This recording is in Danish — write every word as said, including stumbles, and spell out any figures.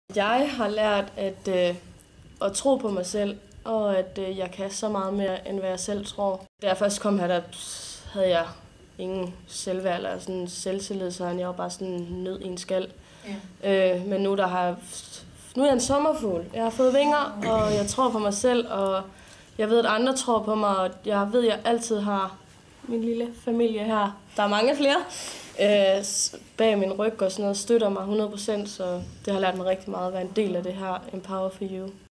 Jeg har lært at, øh, at tro på mig selv, og at øh, jeg kan så meget mere, end hvad jeg selv tror. Da jeg først kom her, der havde jeg ingen selvværd eller sådan selvtillid, så jeg var bare sådan nød i en skal. Ja. Øh, men nu, der har, nu er jeg en sommerfugl. Jeg har fået vinger, og jeg tror på mig selv, og jeg ved, at andre tror på mig, og jeg ved, at jeg altid har min lille familie her. Der er mange flere øh, bag min ryg og sådan noget, støtter mig hundrede procent, så det har lært mig rigtig meget at være en del af det her Empower for You.